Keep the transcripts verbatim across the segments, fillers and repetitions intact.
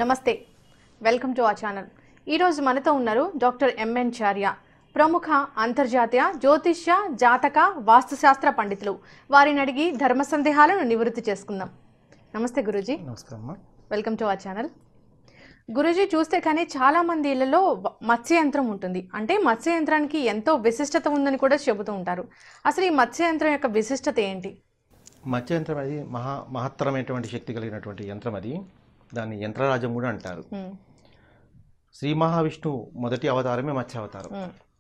నమస్తే, welcome to our channel. ఈరోజు మనతో ఉన్నారు డాక్టర్ ఎంఎన్ చార్య, ప్రముఖ అంతర్జాతీయ జ్యోతిష్య జాతక వాస్తుశాస్త్ర పండితులు. వారిని అడిగి ధర్మ సందేహాలను నివృత్తి చేసుకుందాం. నమస్తే గురూజీ. నమస్కారం. Welcome to our channel. గురూజీ, చూస్తే కానీ చాలా మంది ఇళ్లలో మత్స్య యంత్రం ఉంటుంది. అంటే మత్స్య యంత్రానికి ఎంతో విశిష్టత ఉందని కూడా చెబుతూ ఉంటారు. అసలు ఈ మత్స్య యంత్రం యొక్క విశిష్టత ఏంటి? మత్స్య యంత్రం అది మహా మహత్తరమైనటువంటి శక్తి కలిగినటువంటి యంత్రం. అది దాన్ని యంత్రరాజం కూడా అంటారు. శ్రీ మహావిష్ణువు మొదటి అవతారమే మత్స్యావతారం.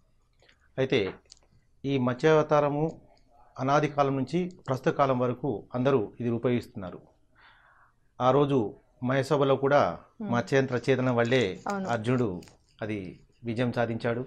అయితే ఈ మత్స్యావతారము అనాది కాలం నుంచి ప్రస్తుత కాలం వరకు అందరూ ఇది ఉపయోగిస్తున్నారు. ఆ రోజు మహేసభలో కూడా మత్స్యంత్ర ఛేదనం వల్లే అర్జునుడు అది విజయం సాధించాడు.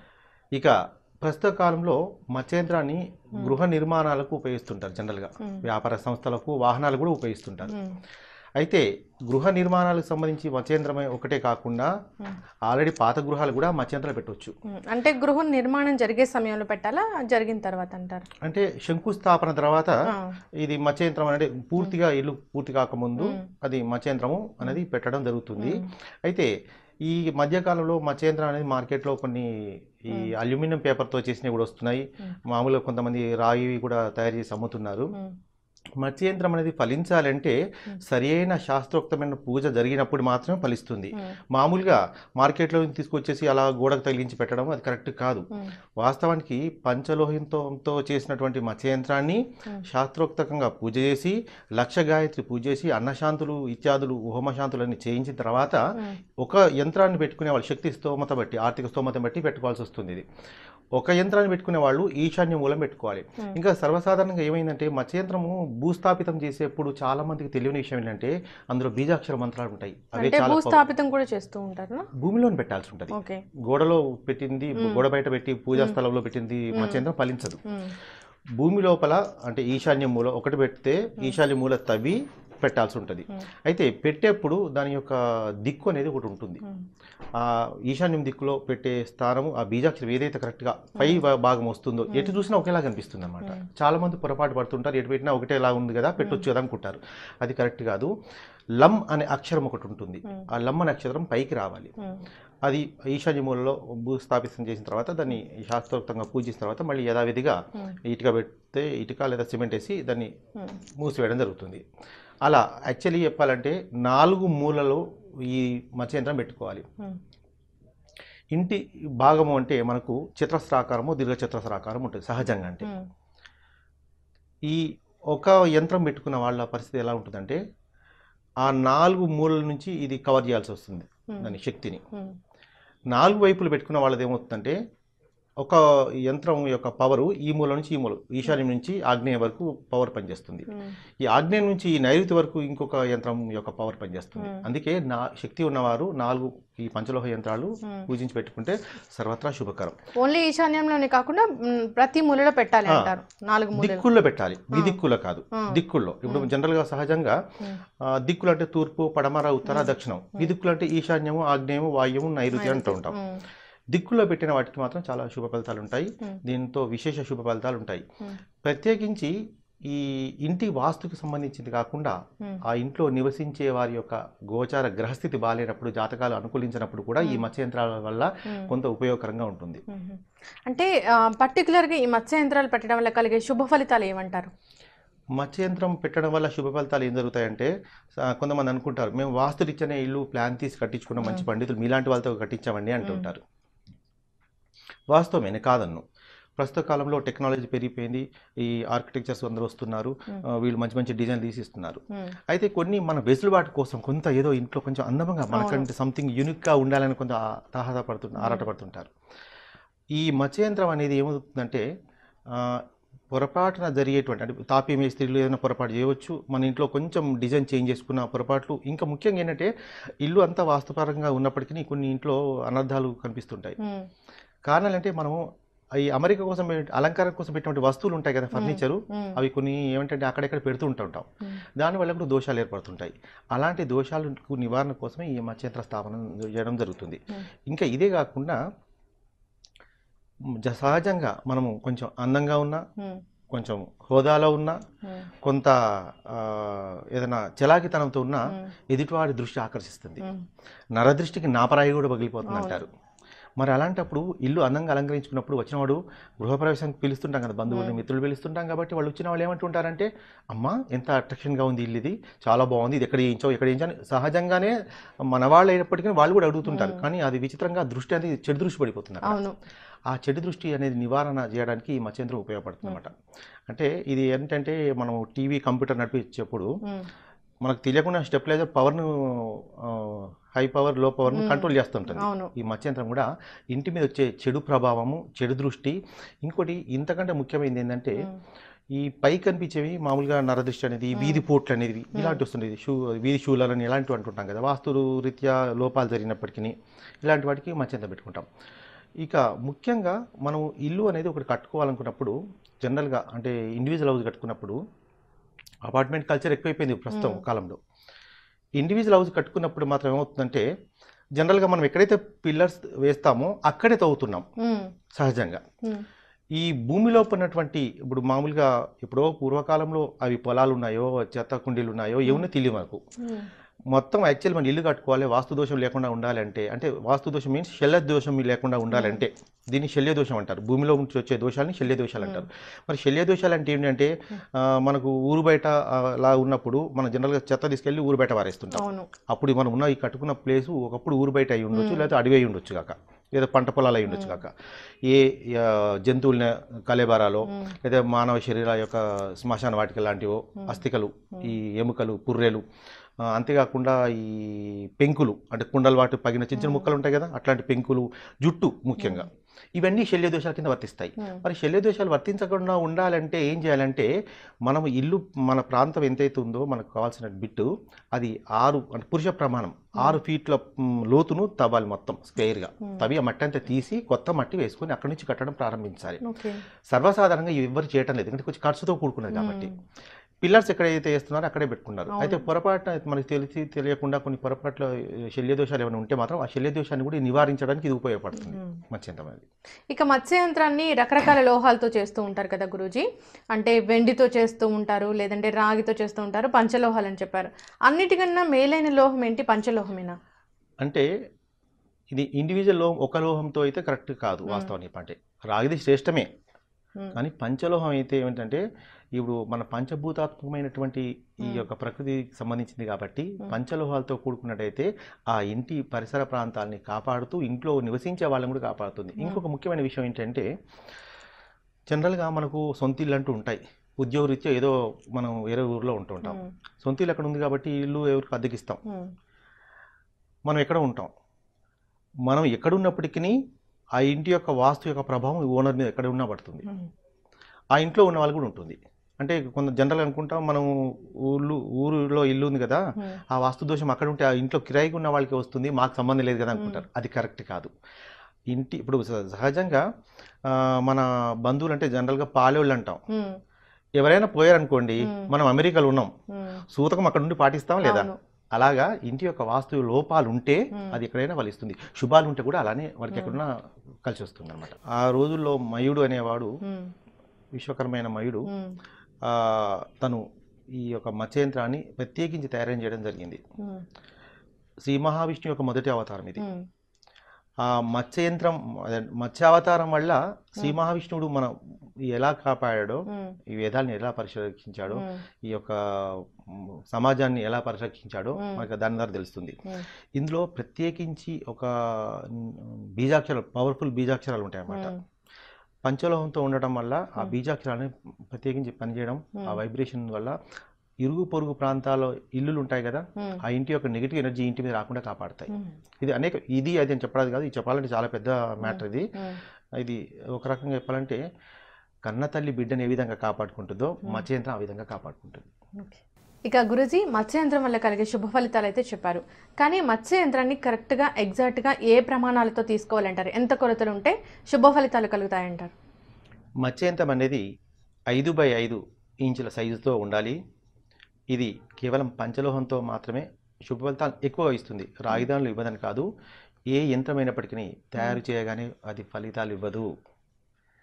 ఇక ప్రస్తుత కాలంలో మత్స్యంత్రాన్ని గృహ నిర్మాణాలకు ఉపయోగిస్తుంటారు. జనరల్గా వ్యాపార సంస్థలకు, వాహనాలు కూడా ఉపయోగిస్తుంటారు. అయితే గృహ నిర్మాణాలకు సంబంధించి మత్స్యంత్రమే ఒకటే కాకుండా ఆల్రెడీ పాత గృహాలు కూడా మత్స్యంత్రాలు పెట్టవచ్చు. అంటే గృహ నిర్మాణం జరిగే సమయంలో పెట్టాలా, జరిగిన తర్వాత అంటారు? అంటే శంకుస్థాపన తర్వాత ఇది మత్స్యంత్రం అనేది పూర్తిగా ఇల్లు పూర్తి కాకముందు అది మత్స్యంత్రము అనేది పెట్టడం జరుగుతుంది. అయితే ఈ మధ్యకాలంలో మత్స్యంత్రం అనేది మార్కెట్లో కొన్ని ఈ అల్యూమినియం పేపర్తో చేసినవి కూడా వస్తున్నాయి. మామూలుగా కొంతమంది రాయి కూడా తయారు చేసి అమ్ముతున్నారు. మత్స్యంత్రం అనేది ఫలించాలంటే సరి అయిన శాస్త్రోక్తమైన పూజ జరిగినప్పుడు మాత్రమే ఫలిస్తుంది. మామూలుగా మార్కెట్లో తీసుకొచ్చేసి అలా గోడకు తగిలించి పెట్టడం అది కరెక్ట్ కాదు. వాస్తవానికి పంచలోహంతో చేసినటువంటి మత్స్యంత్రాన్ని శాస్త్రోక్తంగా పూజ చేసి, లక్ష గాయత్రి పూజ చేసి, అన్నశాంతులు ఇత్యాదులు హోమశాంతులన్నీ చేయించిన తర్వాత ఒక యంత్రాన్ని పెట్టుకునే వాళ్ళు శక్తి స్తోమత బట్టి, ఆర్థిక స్తోమత బట్టి పెట్టుకోవాల్సి వస్తుంది. ఇది ఒక యంత్రాన్ని పెట్టుకునే వాళ్ళు ఈశాన్య మూలం పెట్టుకోవాలి. ఇంకా సర్వసాధారణంగా ఏమైందంటే మత్స్యంత్రము భూస్థాపితం చేసేప్పుడు చాలా మందికి తెలియని విషయం ఏంటంటే అందులో బీజాక్షర మంత్రాలు ఉంటాయి. అవే భూస్థాపితం కూడా చేస్తూ ఉంటారు. భూమిలో పెట్టాల్సి ఉంటుంది. గోడలో పెట్టింది, గోడ బయట పెట్టి పూజా స్థలంలో పెట్టింది మత్స్యంత్రం ఫలించదు. భూమి లోపల అంటే ఈశాన్య మూల ఒకటి పెడితే ఈశాన్య మూల తవ్వి పెట్టాల్సి ఉంటుంది. అయితే పెట్టేప్పుడు దాని యొక్క దిక్కు అనేది ఒకటి ఉంటుంది. ఆ ఈశాన్యం దిక్కులో పెట్టే స్థానము ఆ బీజాక్షరం ఏదైతే కరెక్ట్గా పై భాగం వస్తుందో ఎటు చూసినా ఒకేలా కనిపిస్తుంది అనమాట. చాలా మంది పొరపాటు పడుతుంటారు, ఎటు పెట్టినా ఒకటేలా ఉంది కదా పెట్టొచ్చు కదా అనుకుంటారు. అది కరెక్ట్ కాదు. లమ్ అనే అక్షరం ఒకటి ఉంటుంది. ఆ లమ్ అనే అక్షరం పైకి రావాలి. అది ఈశాన్య మూలలో భూస్థాపితం చేసిన తర్వాత దాన్ని శాస్త్రోక్తంగా పూజించిన తర్వాత మళ్ళీ యథావిధిగా ఇటుక పెడితే ఇటుక లేదా సిమెంట్ వేసి దాన్ని మూసివేయడం జరుగుతుంది. అలా యాక్చువల్లీ చెప్పాలంటే నాలుగు మూలలో ఈ మత్స్యంత్రం పెట్టుకోవాలి. ఇంటి భాగము అంటే మనకు చతురస్రాకారము, దీర్ఘ చతురస్రాకారం ఉంటుంది సహజంగా. అంటే ఈ ఒక యంత్రం పెట్టుకున్న వాళ్ళ పరిస్థితి ఎలా ఉంటుందంటే ఆ నాలుగు మూలల నుంచి ఇది కవర్ చేయాల్సి వస్తుంది దాని శక్తిని. నాలుగు వైపులు పెట్టుకున్న వాళ్ళది ఏమవుతుందంటే ఒక యంత్రం యొక్క పవరు ఈ మూల నుంచి ఈ మూల, ఈశాన్యం నుంచి ఆగ్నేయ వరకు పవర్ పనిచేస్తుంది. ఈ ఆగ్నేయం నుంచి ఈ నైరుతి వరకు ఇంకొక యంత్రం యొక్క పవర్ పనిచేస్తుంది. అందుకే నా శక్తి ఉన్నవారు నాలుగు ఈ పంచలోహ యంత్రాలు పూజించి పెట్టుకుంటే సర్వత్రా శుభకరం. ఓన్లీ ఈశాన్యంలోనే కాకుండా ప్రతి మూలలో పెట్టాలి అంటారు. నాలుగు దిక్కుల్లో పెట్టాలి, ఈ దిక్కుల్లో కాదు, దిక్కుల్లో. ఇప్పుడు జనరల్ గా సహజంగా దిక్కులు అంటే తూర్పు, పడమర, ఉత్తర, దక్షిణం. ఈ దిక్కులు అంటే ఈశాన్యము, ఆగ్నేయము, వాయువు, నైరుతి అంటూ ఉంటాం. దిక్కుల్లో పెట్టిన వాటికి మాత్రం చాలా శుభ ఫలితాలు ఉంటాయి. దీంతో విశేష శుభ ఫలితాలు ఉంటాయి. ప్రత్యేకించి ఈ ఇంటి వాస్తుకు సంబంధించింది కాకుండా ఆ ఇంట్లో నివసించే వారి యొక్క గోచార గ్రహస్థితి బాగాలేనప్పుడు, జాతకాలు అనుకూలించినప్పుడు కూడా ఈ మత్స్యంత్రాల వల్ల కొంత ఉపయోగకరంగా ఉంటుంది. అంటే పర్టికులర్గా ఈ మత్స్యంత్రాలు పెట్టడం వల్ల కలిగే శుభ ఫలితాలు ఏమంటారు? మత్స్యంత్రం పెట్టడం వల్ల శుభ ఫలితాలు ఏం జరుగుతాయంటే కొంతమంది అనుకుంటారు మేము వాస్తురీత్యానే ఇల్లు ప్లాన్ తీసి కట్టించుకున్న మంచి పండితులు మీలాంటి వాళ్ళతో కట్టించామండి అంటుంటారు. వాస్తవమే కాదన్ను. ప్రస్తుత కాలంలో టెక్నాలజీ పెరిగిపోయింది, ఈ ఆర్కిటెక్చర్స్ అందరూ వస్తున్నారు, వీళ్ళు మంచి మంచి డిజైన్ తీసిస్తున్నారు. అయితే కొన్ని మన వెసులుబాటు కోసం కొంత ఏదో ఇంట్లో కొంచెం అందంగా మనకంటే సంథింగ్ యూనిక్గా ఉండాలని కొంత తాహత ఆరాటపడుతుంటారు. ఈ మత్స్యంత్రం అనేది ఏమవుతుందంటే పొరపాటున జరిగేటువంటి అంటే తాపీ మేస్త్రీలు ఏదైనా పొరపాటు చేయవచ్చు. మన ఇంట్లో కొంచెం డిజైన్ చేంజ్ చేసుకున్న పొరపాట్లు, ఇంకా ముఖ్యంగా ఏంటంటే ఇల్లు అంతా వాస్తుపరంగా ఉన్నప్పటికీ కొన్ని ఇంట్లో అనర్థాలు కనిపిస్తుంటాయి. కారణాలు అంటే మనము ఈ అమెరికా కోసం అలంకారం కోసం పెట్టినటువంటి వస్తువులు ఉంటాయి కదా, ఫర్నిచరు, అవి కొన్ని ఏమంటే అక్కడెక్కడ పెడుతూ ఉంటుంటాం. దానివల్ల కూడా దోషాలు ఏర్పడుతుంటాయి. అలాంటి దోషాలకు నివారణ కోసమే ఈ మత్స్యంత్ర స్థాపన చేయడం జరుగుతుంది. ఇంకా ఇదే కాకుండా సహజంగా మనము కొంచెం అందంగా ఉన్నా కొంచెం హోదాలో ఉన్న కొంత ఏదైనా చలాకితనంతో ఉన్న ఎదుటివాడి దృష్టి ఆకర్షిస్తుంది. నరదృష్టికి నాపరాయి కూడా పగిలిపోతుంది అంటారు. మరి అలాంటప్పుడు ఇల్లు అందంగా అలంకరించుకున్నప్పుడు వచ్చినవాడు గృహప్రవేశానికి పిలుస్తుంటాం కదా, బంధువులు మిత్రులు పిలుస్తుంటాం కాబట్టి వాళ్ళు వచ్చిన వాళ్ళు ఏమంటుంటారంటే అమ్మ ఎంత అట్రాక్షన్గా ఉంది ఇల్లు, ఇది చాలా బాగుంది, ఇది ఎక్కడ చేయించావు ఎక్కడ చేయించావు సహజంగానే మన వాళ్ళు అయినప్పటికీ వాళ్ళు కూడా అడుగుతుంటారు. కానీ అది విచిత్రంగా దృష్టి అనేది చెడు దృష్టి పడిపోతున్నారు. ఆ చెడు దృష్టి అనేది నివారణ చేయడానికి ఈ మత్స్యంత్రం ఉపయోగపడుతుంది అనమాట. అంటే ఇది ఏంటంటే మనం టీవీ కంప్యూటర్ నడిపించేప్పుడు మనకు తెలియకుండా స్టెబిలైజర్ పవర్ను హై పవర్ లో పవర్ను కంట్రోల్ చేస్తుంటుంది. ఈ మత్స్యంత్రం కూడా ఇంటి మీద వచ్చే చెడు ప్రభావము, చెడు దృష్టి, ఇంకోటి ఇంతకంటే ముఖ్యమైనది ఏంటంటే ఈ పై కనిపించేవి మామూలుగా నరదృష్టి అనేది, వీధి పోట్లు అనేది ఇలాంటి వస్తుంది, షూ వీధి షూలని ఇలాంటివి అంటుంటాం కదా, వాస్తు రీత్యా లోపాలు జరిగినప్పటికీ ఇలాంటి వాటికి మత్స్యంత్రం పెట్టుకుంటాం. ఇక ముఖ్యంగా మనం ఇల్లు అనేది ఒకటి కట్టుకోవాలనుకున్నప్పుడు జనరల్గా అంటే ఇండివిజువల్ హౌస్ కట్టుకున్నప్పుడు అపార్ట్మెంట్ కల్చర్ ఎక్కువైపోయింది ప్రస్తుతం కాలంలో. ఇండివిజువల్ హౌస్ కట్టుకున్నప్పుడు మాత్రం ఏమవుతుందంటే జనరల్గా మనం ఎక్కడైతే పిల్లర్స్ వేస్తామో అక్కడే తవ్వుతున్నాం సహజంగా. ఈ భూమిలో ఉన్నటువంటి ఇప్పుడు మామూలుగా ఎప్పుడో పూర్వకాలంలో అవి పొలాలు ఉన్నాయో చెత్త కుండీలు ఉన్నాయో ఏమన్నా తెలియదు మనకు. మొత్తం యాక్చువల్ మనం ఇల్లు కట్టుకోవాలి వాస్తు దోషం లేకుండా ఉండాలంటే, అంటే వాస్తు దోషం మీన్స్ శల్య దోషం లేకుండా ఉండాలంటే దీన్ని శల్య దోషం అంటారు. భూమిలో నుంచి వచ్చే దోషాలని శల్య దోషాలు అంటారు. మరి శల్య దోషాలు అంటే ఏంటంటే మనకు ఊరు బయట అలా ఉన్నప్పుడు మనం జనరల్గా చెత్త తీసుకెళ్ళి ఊరు బయట వారేస్తుంటాం. అప్పుడు మనం ఉన్న ఈ కట్టుకున్న ప్లేసు ఒకప్పుడు ఊరు బయట అయి ఉండొచ్చు, లేకపోతే అడవి అయి ఉండొచ్చు కాక, లేదా పంట పొలాలు అయి ఉండొచ్చు కాక, ఏ జంతువుల కలేబారాలో లేదా మానవ శరీరాల యొక్క శ్మశాన వాటిక లాంటివో, అస్థికలు, ఈ ఎముకలు, పుర్రెలు, అంతేకాకుండా ఈ పెంకులు అంటే కుండలు వాటి పగిన చిన్న చిన్న ముక్కలు ఉంటాయి కదా, అట్లాంటి పెంకులు, జుట్టు ముఖ్యంగా ఇవన్నీ శల్య దోషాల కింద వర్తిస్తాయి. మరి శల్య దోషాలు వర్తించకుండా ఉండాలంటే ఏం చేయాలంటే మనం ఇల్లు మన ప్రాంతం ఎంతైతే ఉందో మనకు కావాల్సిన బిట్టు అది ఆరు అంటే పురుష ప్రమాణం ఆరు ఫీట్ల లోతును తవ్వాలి, మొత్తం స్క్వేర్గా తవ్వి ఆ మట్టి అంతా తీసి కొత్త మట్టి వేసుకొని అక్కడి నుంచి కట్టడం ప్రారంభించాలి. సర్వసాధారణంగా ఇవి ఎవరు చేయటం లేదు, ఎందుకంటే కొంచెం ఖర్చుతో కూడుకున్నది కాబట్టి. పిల్లర్స్ ఎక్కడైతే వేస్తున్నారో అక్కడే పెట్టుకున్నారు. అయితే పొరపాటున మనకి తెలిసి తెలియకుండా కొన్ని పొరపాట్ల శల్య దోషాలు ఏమైనా ఉంటే మాత్రం ఆ శల్య దోషాన్ని కూడా నివారించడానికి ఇది ఉపయోగపడుతుంది మత్స్యంత్రం అనేది. ఇక మత్స్యంత్రాన్ని రకరకాల లోహాలతో చేస్తూ ఉంటారు కదా గురూజీ, అంటే వెండితో చేస్తూ ఉంటారు, లేదంటే రాగితో చేస్తూ ఉంటారు, పంచలోహాలు అని చెప్పారు. అన్నిటికన్నా మేలైన లోహం ఏంటి? పంచలోహమేనా? అంటే ఇది ఇండివిజువల్ లోహం ఒక లోహంతో అయితే కరెక్ట్ కాదు వాస్తవానికి. అంటే రాగిది శ్రేష్టమే, కానీ పంచలోహం అయితే ఏమిటంటే ఇప్పుడు మన పంచభూతాత్మకమైనటువంటి ఈ యొక్క ప్రకృతికి సంబంధించింది కాబట్టి పంచలోహాలతో కూడుకున్నట్టయితే ఆ ఇంటి పరిసర ప్రాంతాలని కాపాడుతూ ఇంట్లో నివసించే వాళ్ళని కూడా కాపాడుతుంది. ఇంకొక ముఖ్యమైన విషయం ఏంటంటే జనరల్గా మనకు సొంత ఇల్లు అంటూ ఉంటాయి, ఉద్యోగరీత్యా ఏదో మనం వేరే ఊరిలో ఉంటూ ఉంటాం, సొంత ఇల్లు అక్కడ ఉంది కాబట్టి ఇల్లు ఎవరికి అద్దెకిస్తాం, మనం ఎక్కడ ఉంటాం, మనం ఎక్కడున్నప్పటికీ ఆ ఇంటి యొక్క వాస్తు యొక్క ప్రభావం ఓనర్ మీద ఎక్కడ ఉన్నా పడుతుంది, ఆ ఇంట్లో ఉన్న వాళ్ళు కూడా ఉంటుంది. అంటే కొంత జనరల్ అనుకుంటాం మనం ఊళ్ళు ఊరిలో ఇల్లు ఉంది కదా, ఆ వాస్తు దోషం అక్కడ ఉంటే ఆ ఇంట్లో కిరాయికి ఉన్న వాళ్ళకి వస్తుంది, మాకు సంబంధం లేదు కదా అనుకుంటారు. అది కరెక్ట్ కాదు. ఇంటి ఇప్పుడు సహజంగా మన బంధువులు అంటే జనరల్గా పాలేళ్ళు అంటాం, ఎవరైనా పోయారనుకోండి మనం అమెరికాలో ఉన్నాం, సూతకం అక్కడ నుండి పాటిస్తాం లేదా, అలాగా ఇంటి యొక్క వాస్తు లోపాలు ఉంటే అది ఎక్కడైనా వాళ్ళు ఇస్తుంది, శుభాలు ఉంటే కూడా అలానే వారికి ఎక్కడున్నా కలిసి వస్తుంది అనమాట. ఆ రోజుల్లో మయుడు అనేవాడు, విశ్వకరమైన మయుడు, తను ఈ యొక్క మత్స్యంత్రాన్ని ప్రత్యేకించి తయారు చేయడం జరిగింది. శ్రీ మహావిష్ణువు యొక్క మొదటి అవతారం ఇది. ఆ మత్స్యంత్రం మత్స్యావతారం వల్ల శ్రీ మహావిష్ణువుడు మనం ఎలా కాపాడాడో, ఈ వేదాలను ఎలా పరిరక్షించాడో, ఈ యొక్క సమాజాన్ని ఎలా పరిరక్షించాడో మనకు దాని ద్వారా తెలుస్తుంది. ఇందులో ప్రత్యేకించి ఒక బీజాక్షరాలు, పవర్ఫుల్ బీజాక్షరాలు ఉంటాయి అన్నమాట. పంచలోహంతో ఉండటం వల్ల ఆ బీజాక్షరాలని ప్రత్యేకించి పనిచేయడం, ఆ వైబ్రేషన్ వల్ల ఇరుగు పొరుగు ప్రాంతాల్లో ఇల్లులు ఉంటాయి కదా, ఆ ఇంటి యొక్క నెగిటివ్ ఎనర్జీ ఇంటి మీద రాకుండా కాపాడతాయి. ఇది అనేక ఇది అది అని చెప్పడానికి కాదు, ఇది చెప్పాలంటే చాలా పెద్ద మ్యాటర్. ఇది ఇది ఒక రకంగా చెప్పాలంటే కన్న తల్లి బిడ్డను ఏ విధంగా కాపాడుకుంటుందో మత్స్యంత్రం ఆ విధంగా కాపాడుకుంటుంది. ఇక గురూజీ మత్స్యంత్రం వల్ల కలిగే శుభ ఫలితాలు అయితే చెప్పారు, కానీ మత్స్యంత్రాన్ని కరెక్ట్గా ఎగ్జాక్ట్గా ఏ ప్రమాణాలతో తీసుకోవాలంటారు? ఎంత కొలతలు ఉంటే శుభ ఫలితాలు కలుగుతాయంటారు? మత్స్యంత్రం అనేది ఐదు బై ఐదు ఇంచుల సైజుతో ఉండాలి. ఇది కేవలం పంచలోహంతో మాత్రమే శుభ ఫలితాలు ఎక్కువ ఇస్తుంది, రాగిదానులు ఇవ్వదని కాదు. ఏ యంత్రమైనప్పటికీ తయారు చేయగానే అది ఫలితాలు ఇవ్వదు.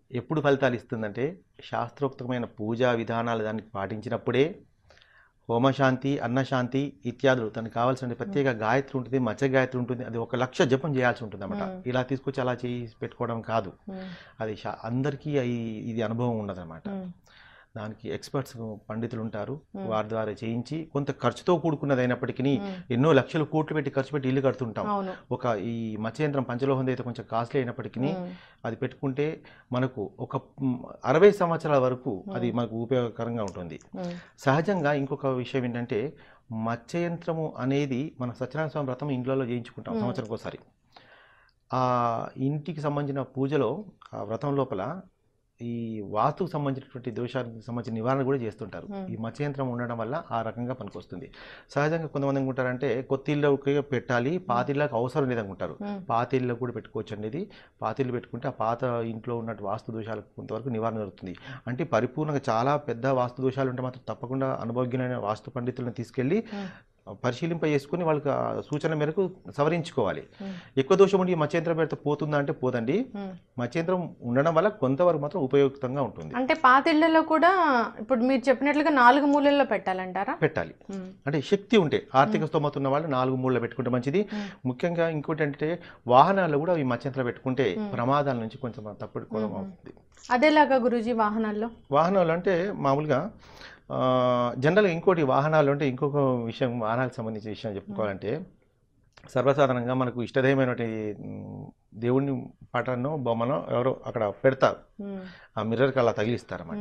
ఎప్పుడు ఫలితాలు ఇస్తుందంటే శాస్త్రోక్తమైన పూజా విధానాలు దానికి పాటించినప్పుడే హోమశాంతి అన్నశాంతి ఇత్యాదులు తనకు కావాల్సిన ప్రత్యేక గాయత్రి ఉంటుంది, మత్స్య గాయత్రి ఉంటుంది. అది ఒక లక్ష జపం చేయాల్సి ఉంటుంది అన్నమాట. ఇలా తీసుకొచ్చి అలా చేసి పెట్టుకోవడం కాదు. అది అందరికీ ఇది అనుభవం ఉండదు అన్నమాట. దానికి ఎక్స్పర్ట్స్ పండితులు ఉంటారు, వారి ద్వారా చేయించి కొంత ఖర్చుతో కూడుకున్నది అయినప్పటికీ ఎన్నో లక్షలు కోట్లు పెట్టి ఖర్చు పెట్టి ఇల్లు కడుతుంటాం. ఒక ఈ మత్స్యంత్రం పంచలోహం అయితే కొంచెం కాస్ట్లీ అయినప్పటికీ అది పెట్టుకుంటే మనకు ఒక అరవై సంవత్సరాల వరకు అది మనకు ఉపయోగకరంగా ఉంటుంది. సహజంగా ఇంకొక విషయం ఏంటంటే మత్స్యయంత్రము అనేది మన సత్యనారాయణ స్వామి వ్రతం ఇంట్లో చేయించుకుంటాం సంవత్సరం ఒకసారి. ఆ ఇంటికి సంబంధించిన పూజలో ఆ వ్రతం లోపల ఈ వాస్తుకు సంబంధించినటువంటి దోషానికి సంబంధించిన నివారణ కూడా చేస్తుంటారు. ఈ మత్స్యంత్రం ఉండడం వల్ల ఆ రకంగా పనికొస్తుంది. సహజంగా కొంతమంది అనుకుంటారంటే కొత్త ఇళ్ళకి పెట్టాలి, పాత ఇళ్ళకి అవసరం లేదనుకుంటారు. పాత ఇళ్ళకు కూడా పెట్టుకోవచ్చు అనేది. పాత ఇల్లు పెట్టుకుంటే ఆ పాత ఇంట్లో ఉన్న వాస్తు దోషాలకు కొంతవరకు నివారణ జరుగుతుంది. అంటే పరిపూర్ణంగా చాలా పెద్ద వాస్తు దోషాలు ఉంటే మాత్రం తప్పకుండా అనుభవజ్ఞులైన వాస్తు పండితులను తీసుకెళ్ళి పరిశీలింప చేసుకుని వాళ్ళకి సూచన మేరకు సవరించుకోవాలి. ఎక్కువ దోషం ఉండి మత్స్యంత్రం పెడితే పోతుందా అంటే పోదండి. మత్స్యంత్రం ఉండడం వల్ల కొంతవరకు మాత్రం ఉపయోగంగా ఉంటుంది. అంటే పాత ఇళ్లలో కూడా ఇప్పుడు మీరు చెప్పినట్లుగా నాలుగు మూలల్లో పెట్టాలంటారా? పెట్టాలి. అంటే శక్తి ఉంటే ఆర్థిక స్తోమత ఉన్న వాళ్ళు నాలుగు మూలలో పెట్టుకుంటే మంచిది. ముఖ్యంగా ఇంకోటి అంటే వాహనాల్లో కూడా ఈ మత్స్యంత్రం పెట్టుకుంటే ప్రమాదాల నుంచి కొంచెం తప్పుకోవడం అవుతుంది. అదేలాగా గురూజీ వాహనాల్లో వాహనాలు అంటే మామూలుగా జనరల్గా ఇంకోటి వాహనాలు అంటే ఇంకొక విషయం, వాహనాలకు సంబంధించిన విషయం చెప్పుకోవాలంటే సర్వసాధారణంగా మనకు ఇష్టదైవమైనటువంటి దేవుడిని పటాన్నో బొమ్మనో ఎవరో అక్కడ పెడతారు, ఆ మిర్రర్కి అలా తగిలిస్తారన్నమాట.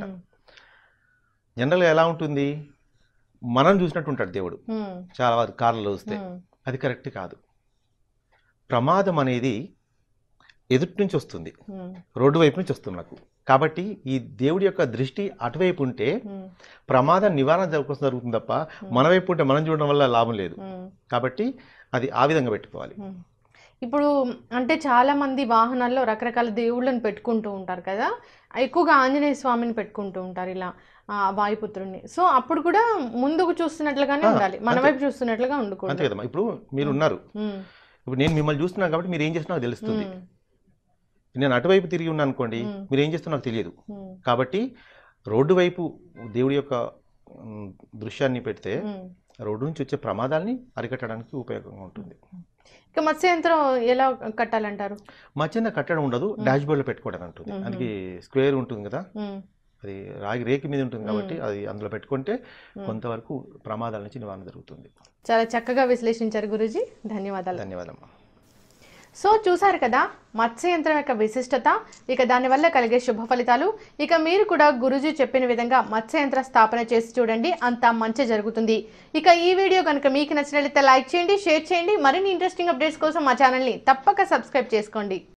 జనరల్గా ఎలా ఉంటుంది, మనం చూసినట్టు ఉంటాడు దేవుడు చాలా వరకు కార్లలో వస్తే. అది కరెక్ట్ కాదు. ప్రమాదం అనేది ఎదుటి నుంచి వస్తుంది, రోడ్డు వైపు నుంచి వస్తుంది నాకు. కాబట్టి ఈ దేవుడి యొక్క దృష్టి అటువైపు ఉంటే ప్రమాదం నివారణ జరుగుతుంది తప్ప మన వైపు ఉంటే మనం చూడడం వల్ల లాభం లేదు. కాబట్టి అది ఆ విధంగా పెట్టుకోవాలి. ఇప్పుడు అంటే చాలా మంది వాహనాల్లో రకరకాల దేవుళ్ళని పెట్టుకుంటూ ఉంటారు కదా, ఎక్కువగా ఆంజనేయ స్వామిని పెట్టుకుంటూ ఉంటారు ఇలా వాయుపుత్రుడిని. సో అప్పుడు కూడా ముందుకు చూస్తున్నట్లుగానే ఉండాలి, మన వైపు చూస్తున్నట్లుగా ఉండకూడదు. అంతే కదమ్మా. ఇప్పుడు మీరు ఉన్నారు, ఇప్పుడు నేను మిమ్మల్ని చూస్తున్నాను కాబట్టి మీరు ఏం చేస్తున్నా తెలుస్తుంది. నేను అటువైపు తిరిగి ఉన్నాను అనుకోండి, మీరు ఏం చేస్తున్నా నాకు తెలియదు. కాబట్టి రోడ్డు వైపు దేవుడి యొక్క దృశ్యాన్ని పెడితే రోడ్డు నుంచి వచ్చే ప్రమాదాలని అరికట్టడానికి ఉపయోగంగా ఉంటుంది. ఇక మత్స్యంత్రం ఎలా కట్టాలంటారు? మత్స్యంత్రం కట్టడం ఉండదు, డాష్ బోర్డ్లో పెట్టుకోవడం ఉంటుంది. అందుకే స్క్వేర్ ఉంటుంది కదా, అది రాగి రేకి మీద ఉంటుంది కాబట్టి అది అందులో పెట్టుకుంటే కొంతవరకు ప్రమాదాల నుంచి నివారణ జరుగుతుంది. చాలా చక్కగా విశ్లేషించారు గురూజీ, ధన్యవాదాలు. ధన్యవాదాలు. సో చూసారు కదా మత్స్యయంత్రం యొక్క విశిష్టత, ఇక దానివల్ల కలిగే శుభ ఫలితాలు. ఇక మీరు కూడా గురూజీ చెప్పిన విధంగా మత్స్యయంత్ర స్థాపన చేసి చూడండి, అంతా మంచి జరుగుతుంది. ఇక ఈ వీడియో కనుక మీకు నచ్చినట్లయితే లైక్ చేయండి, షేర్ చేయండి. మరిన్ని ఇంట్రెస్టింగ్ అప్డేట్స్ కోసం మా ఛానల్ని తప్పక సబ్స్క్రైబ్ చేసుకోండి.